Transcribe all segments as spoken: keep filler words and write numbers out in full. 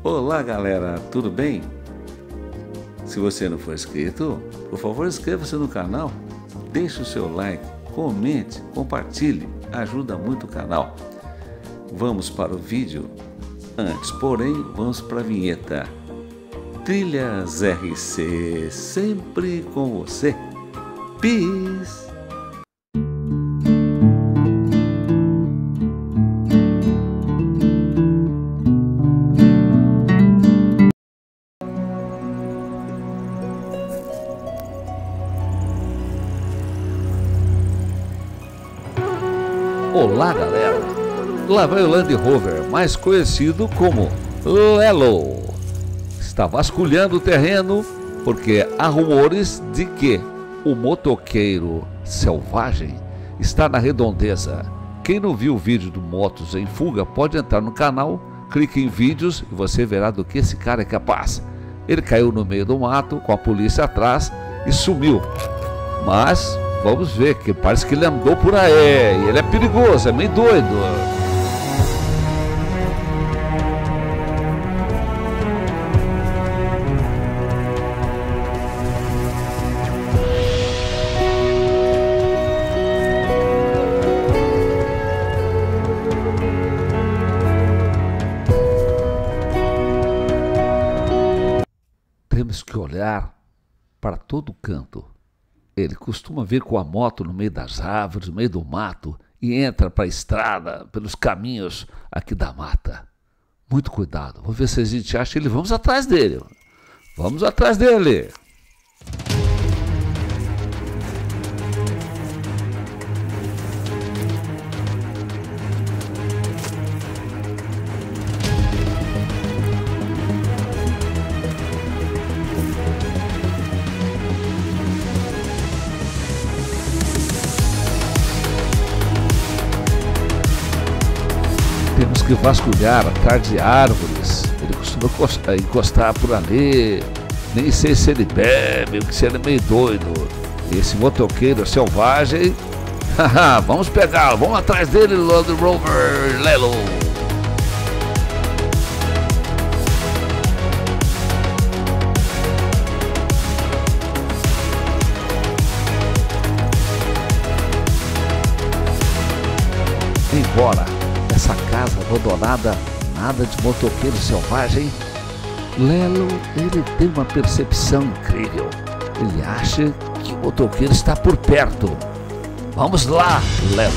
Olá galera, tudo bem? Se você não for inscrito, por favor inscreva-se no canal, deixe o seu like, comente, compartilhe, ajuda muito o canal. Vamos para o vídeo. Antes, porém, vamos para a vinheta. Trilhas R C, sempre com você. Peace! Olá galera, lá vai o Land Rover, mais conhecido como Lelo. Está vasculhando o terreno porque há rumores de que o motoqueiro selvagem está na redondeza. Quem não viu o vídeo do Motos em Fuga pode entrar no canal, clique em vídeos e você verá do que esse cara é capaz. Ele caiu no meio do mato com a polícia atrás e sumiu, mas vamos ver, que parece que ele andou por aí e ele é perigoso, é meio doido. Temos que olhar para todo canto. Ele costuma vir com a moto no meio das árvores, no meio do mato, e entra para a estrada, pelos caminhos aqui da mata. Muito cuidado, vamos ver se a gente acha ele. Vamos atrás dele. Vamos atrás dele. Temos que vasculhar atrás de árvores. Ele costuma encostar por ali. Nem sei se ele bebe ou se ele é meio doido. Esse motoqueiro selvagem. Vamos pegá-lo, vamos atrás dele, Land Rover Lelo. Embora essa casa abandonada, nada de motoqueiro selvagem, Lelo, ele tem uma percepção incrível. Ele acha que o motoqueiro está por perto. Vamos lá, Lelo.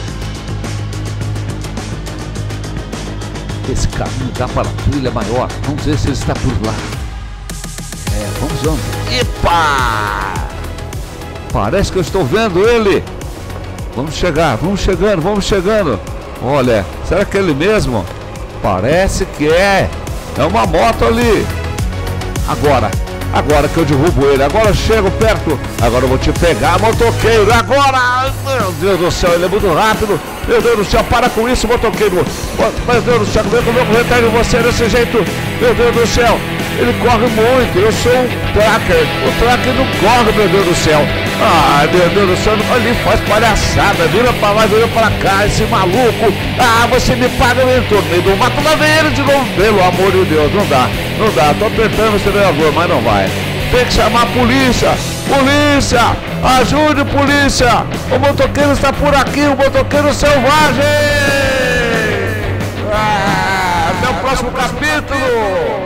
Esse caminho dá para a trilha maior. Vamos ver se ele está por lá. É, vamos, vamos. Epa! Parece que eu estou vendo ele. Vamos chegar, vamos chegando, vamos chegando. Olha, será que é ele mesmo? Parece que é. É uma moto ali. Agora, agora que eu derrubo ele. Agora eu chego perto. Agora eu vou te pegar, motoqueiro. Agora, meu Deus do céu, ele é muito rápido. Meu Deus do céu, para com isso, motoqueiro. Meu Deus do céu, como é que eu vou correr atrás de você desse jeito? Meu Deus do céu, ele corre muito. Eu sou um tracker. O tracker não corre, meu Deus do céu. Ah, meu Deus do céu, ali faz palhaçada, vira pra lá, vira pra cá, esse maluco. Ah, você me paga, eu entro no meio do mato, lá vem ele de novo, pelo amor de Deus, não dá, não dá, tô tentando ser vereador, mas não vai. Tem que chamar a polícia, polícia, ajude polícia, o motoqueiro está por aqui, o motoqueiro selvagem. Ah, até o próximo capítulo.